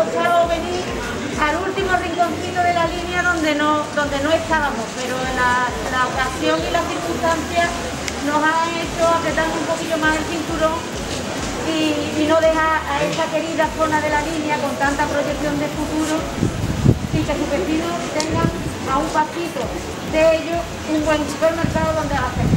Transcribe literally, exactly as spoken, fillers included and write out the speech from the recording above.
costado venir al último rinconcito de la línea donde no, donde no estábamos, pero la, la ocasión y las circunstancias nos han hecho apretarnos un poquillo más el cinturón y, y no dejar a esta querida zona de la línea con tanta proyección de futuro y que sus vecinos tengan a un pasito de ellos un buen supermercado donde hacer.